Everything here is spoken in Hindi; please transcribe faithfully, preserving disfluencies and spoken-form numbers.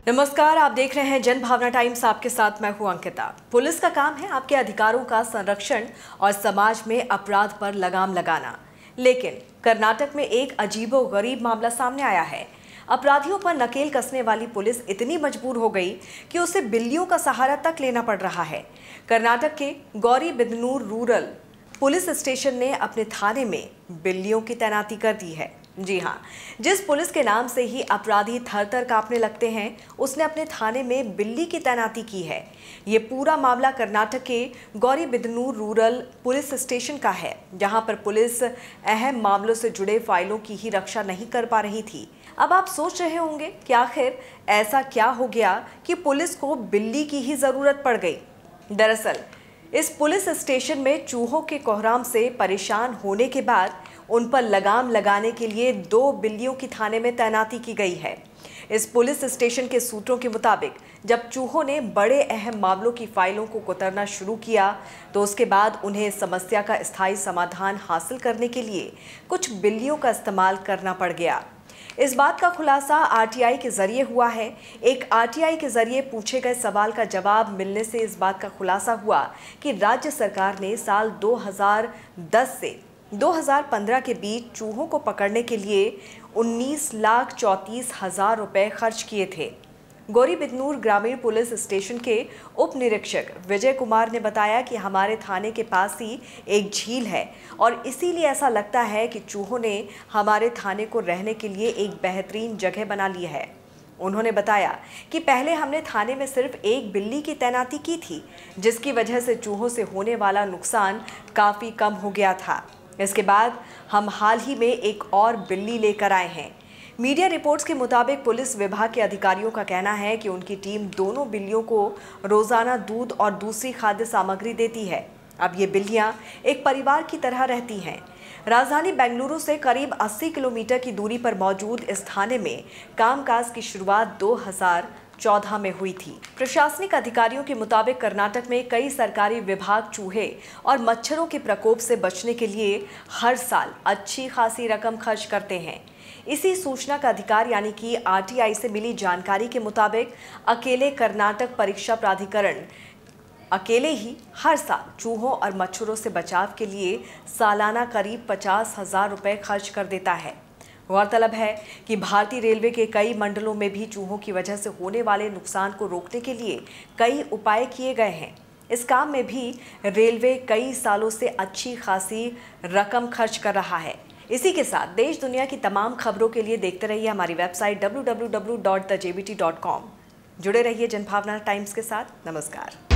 नमस्कार, आप देख रहे हैं जनभावना टाइम्स। आपके साथ मैं हूं अंकिता। पुलिस का काम है आपके अधिकारों का संरक्षण और समाज में अपराध पर लगाम लगाना। लेकिन कर्नाटक में एक अजीबोगरीब मामला सामने आया है। अपराधियों पर नकेल कसने वाली पुलिस इतनी मजबूर हो गई कि उसे बिल्लियों का सहारा तक लेना पड़ रहा है। कर्नाटक के गौरीबिदनूर रूरल पुलिस स्टेशन ने अपने थाने में बिल्लियों की तैनाती कर दी है। जी हाँ, जिस पुलिस के नाम से ही अपराधी थर थर कांपने लगते हैं, उसने अपने थाने में बिल्ली की तैनाती की है। ये पूरा मामला कर्नाटक के गौरीबिदनूर रूरल पुलिस स्टेशन का है, जहां पर पुलिस अहम मामलों से जुड़े फाइलों की ही रक्षा नहीं कर पा रही थी। अब आप सोच रहे होंगे कि आखिर ऐसा क्या हो गया कि पुलिस को बिल्ली की ही जरूरत पड़ गई। दरअसल इस पुलिस स्टेशन में चूहों के कोहराम से परेशान होने के बाद उन पर लगाम लगाने के लिए दो बिल्लियों की थाने में तैनाती की गई है। इस पुलिस स्टेशन के सूत्रों के मुताबिक जब चूहों ने बड़े अहम मामलों की फाइलों को कुतरना शुरू किया, तो उसके बाद उन्हें समस्या का स्थायी समाधान हासिल करने के लिए कुछ बिल्लियों का इस्तेमाल करना पड़ गया। इस बात का खुलासा आरटीआई के जरिए हुआ है। एक आरटीआई के जरिए पूछे गए सवाल का जवाब मिलने से इस बात का खुलासा हुआ कि राज्य सरकार ने साल दो हज़ार दस से दो हज़ार पंद्रह के बीच चूहों को पकड़ने के लिए उन्नीस लाख चौंतीस हजार रुपए खर्च किए थे। गौरीबिदनूर ग्रामीण पुलिस स्टेशन के उप निरीक्षक विजय कुमार ने बताया कि हमारे थाने के पास ही एक झील है और इसीलिए ऐसा लगता है कि चूहों ने हमारे थाने को रहने के लिए एक बेहतरीन जगह बना ली है। उन्होंने बताया कि पहले हमने थाने में सिर्फ एक बिल्ली की तैनाती की थी, जिसकी वजह से चूहों से होने वाला नुकसान काफ़ी कम हो गया था। इसके बाद हम हाल ही में एक और बिल्ली लेकर आए हैं। मीडिया रिपोर्ट्स के मुताबिक पुलिस विभाग के अधिकारियों का कहना है कि उनकी टीम दोनों बिल्लियों को रोजाना दूध और दूसरी खाद्य सामग्री देती है। अब ये बिल्लियां एक परिवार की तरह रहती हैं। राजधानी बेंगलुरु से करीब अस्सी किलोमीटर की दूरी पर मौजूद इस थाने में कामकाज की शुरुआत दो हज़ार चौदह में हुई थी। प्रशासनिक अधिकारियों के मुताबिक कर्नाटक में कई सरकारी विभाग चूहे और मच्छरों के प्रकोप से बचने के लिए हर साल अच्छी खासी रकम खर्च करते हैं। इसी सूचना का अधिकार यानी कि आरटीआई से मिली जानकारी के मुताबिक अकेले कर्नाटक परीक्षा प्राधिकरण अकेले ही हर साल चूहों और मच्छरों से बचाव के लिए सालाना करीब पचास हजार रुपये खर्च कर देता है। गौरतलब है कि भारतीय रेलवे के कई मंडलों में भी चूहों की वजह से होने वाले नुकसान को रोकने के लिए कई उपाय किए गए हैं। इस काम में भी रेलवे कई सालों से अच्छी खासी रकम खर्च कर रहा है। इसी के साथ देश दुनिया की तमाम खबरों के लिए देखते रहिए हमारी website W W W dot the J B T dot com. जुड़े रहिए जनभावना टाइम्स के साथ। नमस्कार।